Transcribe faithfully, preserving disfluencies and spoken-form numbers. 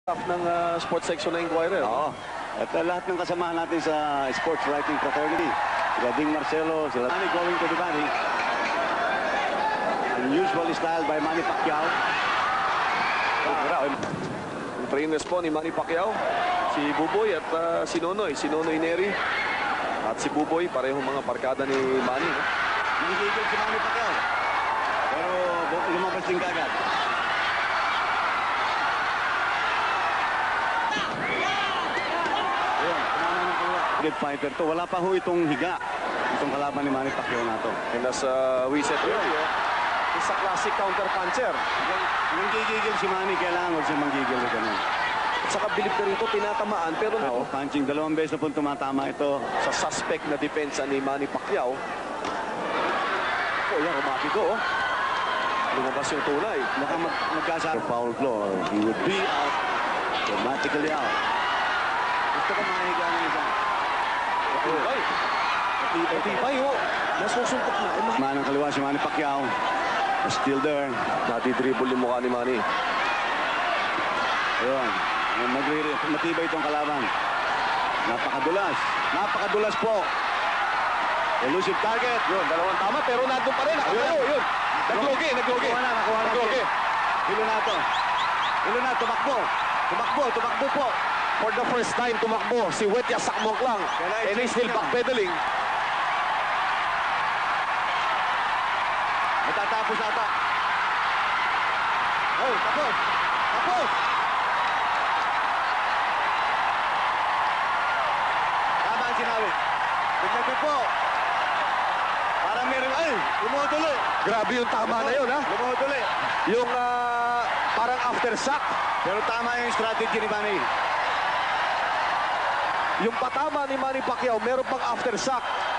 ng uh, sports section na Inquirer. Oo. At uh, lahat ng kasamahan natin sa sports writing fraternity, sila Ding Marcelo, sila Manny going to the batting. Unusual style by Manny Pacquiao. Ah. Ang trainers po ni Manny Pacquiao, si Buboy at uh, si Nonoy, si Nonoy Neri. At si Buboy, parehong mga barkada ni Manny. No? Nanggigil si Manny Pacquiao. Pero lumabas din kagad. Good fighter to. Wala pa ho itong higa. Itong kalaban ni Manny Pacquiao na to. And as uh, we said earlier, it's a classic counter puncher. Yung gigigil si Manny, kailangan huwag siya manggigil na ganun. At saka bilib na rito, tinatamaan. Pero oh, punching, dalawang beses na po tumatama ito. Sa suspect na depensa ni Manny Pacquiao. Oh, yan, umaki ko. Oh. Lumabas yung tulay. Baka mag magkasara. Foul floor. He would be out. Dramatically out. Gusto ko mahiga ng isa. Matibay. Matibay, oh. Nasusuntok na. Manang kaliwa si Manny Pacquiao. Still there. Natidribble yung mukha ni Manny. Ayun. Matibay itong kalaban. Napakadulas. Napakadulas po. Elusive target. Yun, dalawang tama pero nandun pa rin. Ayun, yun. Naglogi, naglogi. Nakuha na, nakuha na. Naglogi. Hilo na ito. Hilo na, tumakbo. Tumakbo, tumakbo po. For the first time, tumakbo si Wethya Sakmuangklang. And he's still backpedaling. Matatapos ata. Oh, tapos. Tapos. Tama ang sinabi. Tignan po. Parang meron, ay, lumutuloy. Grabe yung tama na yun, ha? Lumutuloy. Yung uh, parang after sack. Pero tama yung strategy ni Manny. Yung patama ni Manny Pacquiao, meron pang after sack.